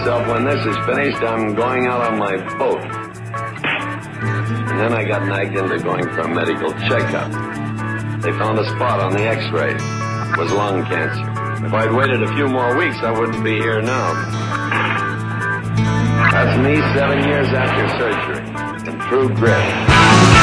myself, when this is finished, I'm going out on my boat. And then I got nagged into going for a medical checkup. They found a spot on the x-ray. It was lung cancer. If I'd waited a few more weeks, I wouldn't be here now. That's me 7 years after surgery. And true grit.